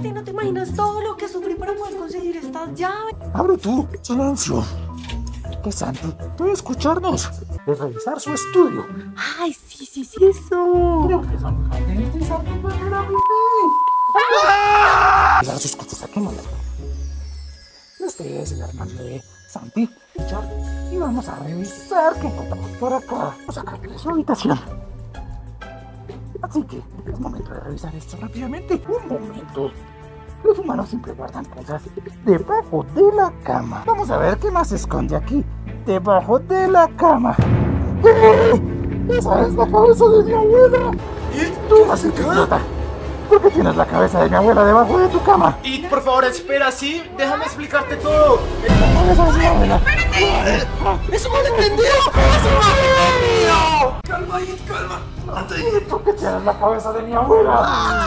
cálmate, no te imaginas todo lo que sufrí para poder conseguir estas llaves. Abre tú, silencio. Que Santi puede escucharnos. De revisar su estudio. Ay, sí, eso. Creo que son jardines de Santi para mirar sus cosas aquí, mano. Este es el armario de Santi y Charlie. Y vamos a revisar qué encontramos por acá. Vamos a sacarle de su habitación. Así que es momento de revisar esto rápidamente. Un momento. Los humanos siempre guardan cosas debajo de la cama. Vamos a ver qué más se esconde aquí. Debajo de la cama. ¡Esa es la cabeza de mi abuela! ¿Y tú vas a idiota? ¿Por qué tienes la cabeza de mi abuela debajo de tu cama? Y por favor, espera, sí, déjame explicarte todo. La cabeza de mi abuela. ¡Espérate! ¡Eso no lo entendió! ¡Eso no lo entendió! Calma, It, calma. ¿Y por qué tienes la cabeza de mi abuela?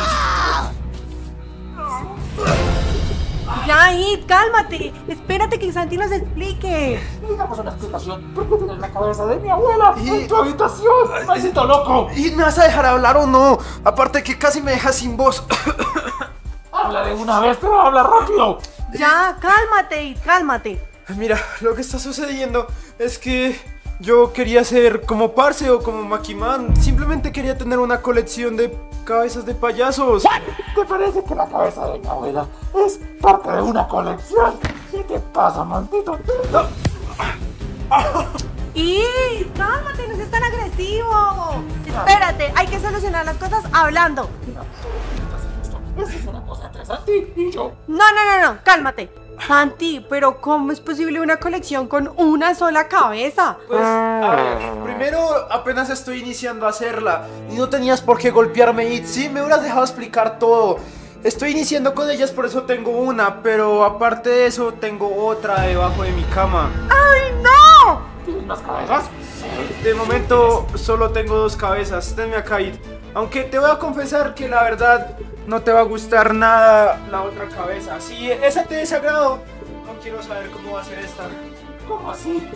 Ya, It, cálmate. Espérate que Santi nos explique. Digamos una explicación. ¿Por qué tienes la cabeza de mi abuela en tu habitación? ¡Maldito loco! ¿Y me vas a dejar hablar o no? Aparte que casi me dejas sin voz. Habla de una vez, pero habla rápido. Ya, cálmate, It, cálmate. Mira, lo que está sucediendo es que yo quería ser como Parce o como Maquiman. Simplemente quería tener una colección de cabezas de payasos. ¿Te parece que la cabeza de mi abuela es parte de una colección? ¿Qué te pasa, maldito? Y cálmate, no seas tan agresivo. Espérate, hay que solucionar las cosas hablando. Esa es una cosa entre Santi y yo. No, cálmate. Santi, pero ¿cómo es posible una colección con una sola cabeza? Pues, a ver, primero apenas estoy iniciando a hacerla y no tenías por qué golpearme, It. Sí, me hubieras dejado explicar todo. Estoy iniciando con ellas, por eso tengo una, pero aparte de eso tengo otra debajo de mi cama. ¡Ay, no! ¿Tienes más cabezas? De momento solo tengo 2 cabezas. Denme acá, It. Aunque te voy a confesar que la verdad no te va a gustar nada la otra cabeza. Si esa te desagrado, no quiero saber cómo va a ser esta. ¿Cómo así?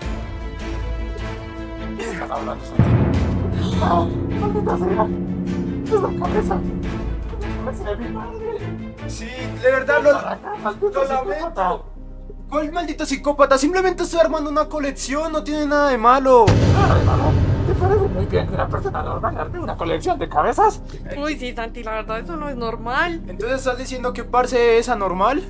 ¿Qué estás hablando, Santi? ¡Ah! ¡Maldita sea! ¡Es la cabeza! ¡La cabeza de mi madre! Sí, de verdad lo lamento. ¿Cuál maldito psicópata? Simplemente estoy armando una colección, no tiene nada de malo. Nada de malo. ¿Te parece muy bien que una persona normal arme una colección de cabezas? Uy, sí, Santi, la verdad eso no es normal. ¿Entonces estás diciendo que Parce es anormal?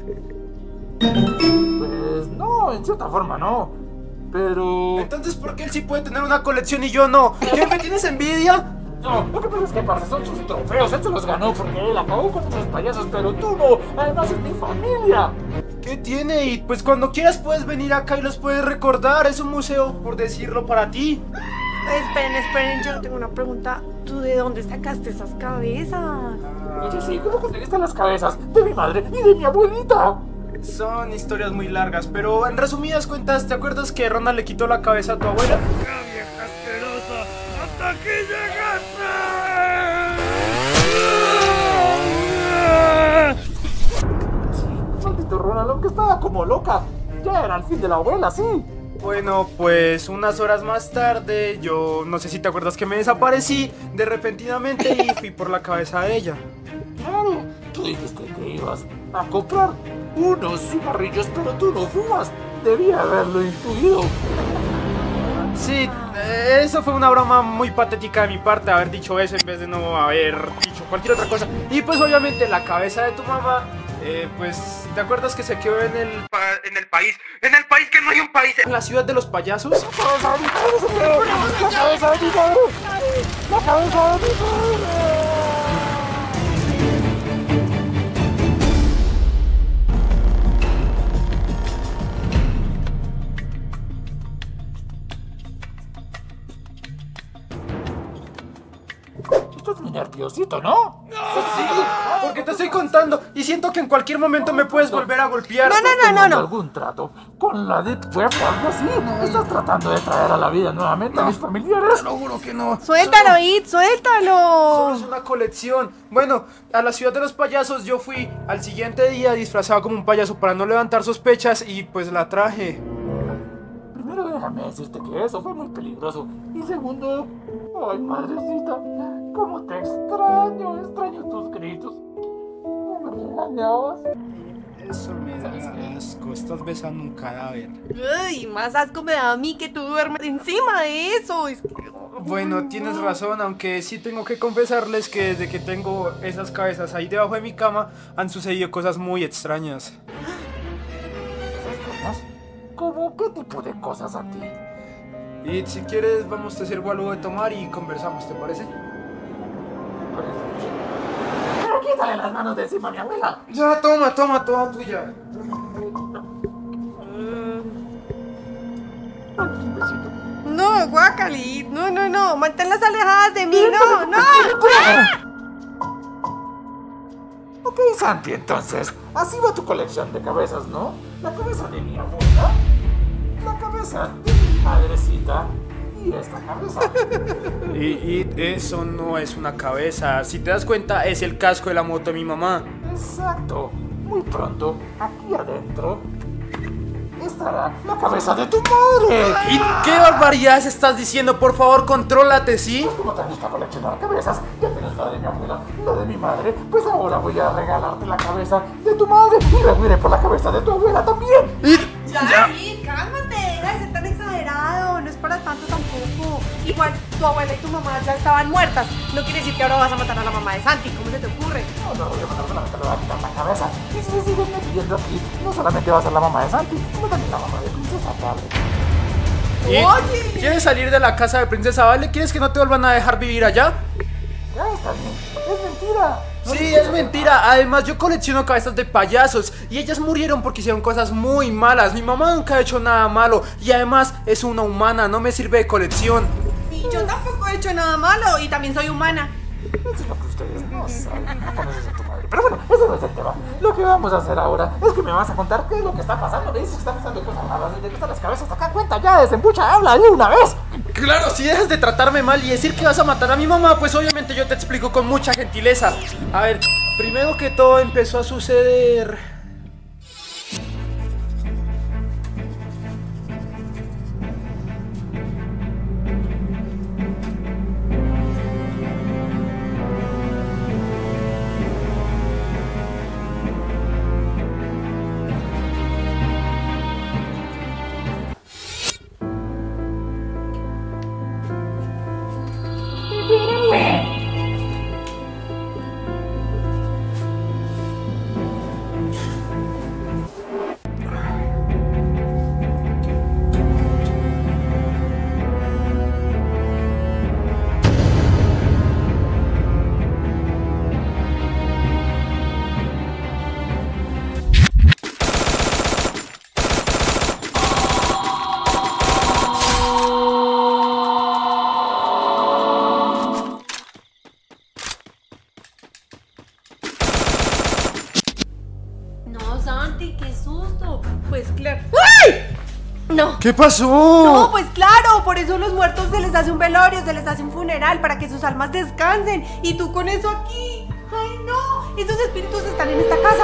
Pues no, en cierta forma no. Pero... Entonces, ¿por qué él sí puede tener una colección y yo no? ¿Qué, me tienes envidia? No, lo que pasa es que Parce son sus trofeos, él se los ganó porque él acabó con esos payasos, pero tú no, además es mi familia. ¿Qué tiene? Y pues cuando quieras puedes venir acá y los puedes recordar, es un museo, por decirlo, para ti. Esperen, yo tengo una pregunta. ¿Tú de dónde sacaste esas cabezas? Oye, sí, ¿cómo conseguiste las cabezas de mi madre y de mi abuelita? Son historias muy largas, pero en resumidas cuentas, ¿te acuerdas que Ronald le quitó la cabeza a tu abuela? ¡Qué vieja asquerosa! ¡Hasta aquí llegaste! Sí, maldito Ronald, aunque estaba como loca. Ya era el fin de la abuela, sí. Bueno, pues unas horas más tarde, yo no sé si te acuerdas que me desaparecí de repentinamente y fui por la cabeza de ella. Claro, tú dijiste que ibas a comprar unos cigarrillos, pero tú no fumas. Debía haberlo intuido. Sí, eso fue una broma muy patética de mi parte, haber dicho eso en vez de no haber dicho cualquier otra cosa. Y pues obviamente la cabeza de tu mamá, pues, ¿te acuerdas que se quedó en el país? ¿En el país que no hay un país? ¿En la ciudad de los payasos? ¡La cabeza de mi madre se quedó! ¡La cabeza de mi madre! ¡La cabeza de mi madre! Estás muy nerviosito, ¿no? Sí, porque te estoy contando y siento que en cualquier momento me puedes volver a golpear. No. ¿Algún trato con la Deep Web o algo así? ¿Estás tratando de traer a la vida nuevamente a mis familiares? Te lo juro que no. Suéltalo, It, suéltalo. Solo es una colección. Bueno, a la ciudad de los payasos yo fui al siguiente día disfrazado como un payaso para no levantar sospechas y pues la traje. Primero déjame decirte que eso fue muy peligroso. Y segundo, ay madrecita, cómo te extraño tus gritos. Me extrañabas? Eso me da asco, estás besando un cadáver. Ay, más asco me da a mí que tú duermes encima de eso. Bueno, tienes razón, aunque sí tengo que confesarles que desde que tengo esas cabezas ahí debajo de mi cama han sucedido cosas muy extrañas. ¿Cómo qué tipo de cosas a ti? Y si quieres vamos a hacer algo de tomar y conversamos, ¿te parece? Pero quítale las manos de encima a mi abuela. Ya, toma, toda tuya. Un besito. No, guacali, no, manténlas alejadas de mí, no. Ok, Santi, entonces, así va tu colección de cabezas, ¿no? La cabeza de mi abuela, la cabeza de mi madrecita y esta cabeza. Y eso no es una cabeza, si te das cuenta es el casco de la moto de mi mamá. Exacto. Muy pronto, aquí adentro, estará la cabeza de tu madre. ¿Y qué barbaridades estás diciendo? Por favor, contrólate, ¿sí? Pues como te gusta coleccionar cabezas, ya tienes la de mi abuela, la de mi madre, pues ahora voy a regalarte la cabeza de tu madre y luego iré por la cabeza de tu abuela también. Ya, sí, cálmate, deja de ser tan exagerado, no es para tanto tampoco. Igual, tu abuela y tu mamá ya estaban muertas, no quiere decir que ahora vas a matar a la mamá de Santi, ¿cómo se te ocurre? No, voy a matar, solamente le voy a quitar la cabeza. Y si se siguen pidiendo aquí, no solamente va a ser la mamá de Santi, sino también la mamá de Princesa Vale. ¿Y Oye. ¿Quieres salir de la casa de Princesa Vale? ¿Quieres que no te vuelvan a dejar vivir allá? Ya está bien, es mentira. No Sí, te es puedes mentira. Además, yo colecciono cabezas de payasos y ellas murieron porque hicieron cosas muy malas. Mi mamá nunca ha hecho nada malo y además es una humana, no me sirve de colección. Y yo tampoco he hecho nada malo y también soy humana. Eso es lo que ustedes no saben, no conoces a tu madre. Pero bueno, ese no es el tema. Lo que vamos a hacer ahora es que me vas a contar qué es lo que está pasando. Me dices que están pasando cosas raras y de que están las cabezas acá. Cuenta ya, desembucha, habla de una vez. Claro, si dejas de tratarme mal y decir que vas a matar a mi mamá, pues obviamente yo te explico con mucha gentileza. A ver, primero que todo empezó a suceder... No, Santi, qué susto. Pues claro. ¡Ay! No. ¿Qué pasó? No, pues claro, por eso a los muertos se les hace un velorio, se les hace un funeral para que sus almas descansen. Y tú con eso aquí. Ay, no, esos espíritus están en esta casa.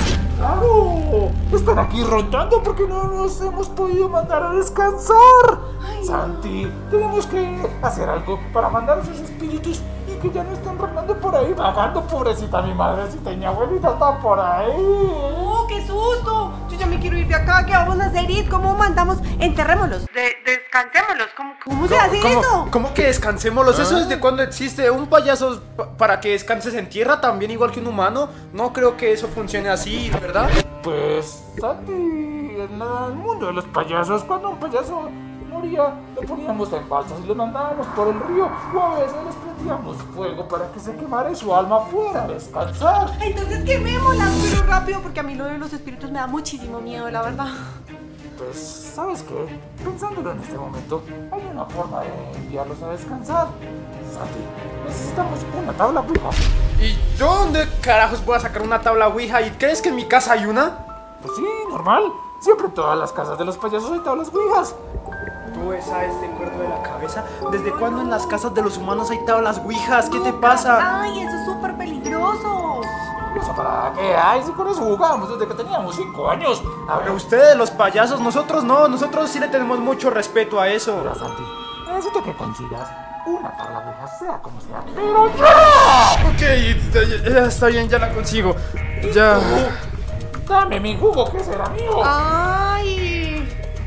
¡Claro! Están aquí rondando porque no nos hemos podido mandar a descansar. Ay, Santi, tenemos que hacer algo para mandar a esos espíritus y que ya no estén rondando por ahí vagando. Pobrecita mi madrecita y mi abuelita está por ahí. ¡Oh, qué susto! Yo ya me quiero ir de acá. ¿Qué vamos a hacer, It? ¿Cómo mandamos? Enterrémoslos. Descansémoslos. ¿Cómo se hace eso? ¿Cómo que descansémoslos? ¿Eso desde cuándo existe? ¿Un payaso para que descanses en tierra también igual que un humano? No creo que eso funcione así, ¿verdad? Pues, Santi, en el mundo de los payasos, cuando un payaso moría, lo poníamos en balsas y lo mandábamos por el río, o a veces les prendíamos fuego para que se quemara y su alma fuera a descansar. Entonces quemémoslas, pero rápido, porque a mí lo de los espíritus me da muchísimo miedo, la verdad. Pues, ¿sabes qué? Pensándolo en este momento, hay una forma de enviarlos a descansar. Santi, necesitamos una tabla Ouija. ¿Y yo dónde carajos voy a sacar una tabla Ouija? ¿Y crees que en mi casa hay una? Pues sí, normal. Siempre en todas las casas de los payasos hay tablas Ouijas. ¿Tú esa este cuerdo de la cabeza? ¿Desde cuándo en las casas de los humanos hay tablas Ouijas? ¿Qué te pasa? Ay, eso es súper peligroso. ¿Eso para qué hay? Si con eso jugamos desde que teníamos 5 años. A ver, Pero ustedes, los payasos, nosotros no. Nosotros sí le tenemos mucho respeto a eso. mira, Santi, necesito que consigas una tabla Ouija, sea como sea, pero ya. Ok, está bien, ya la consigo. Ya. Dame mi jugo que será mío. Ay.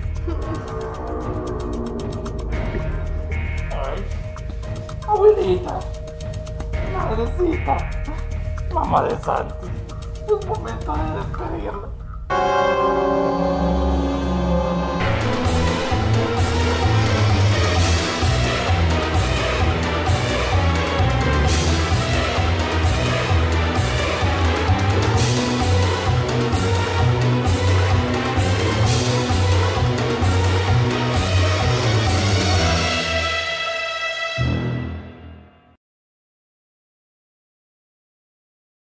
Ay, abuelita, madrecita, mamá de Santi, es momento de despedirla.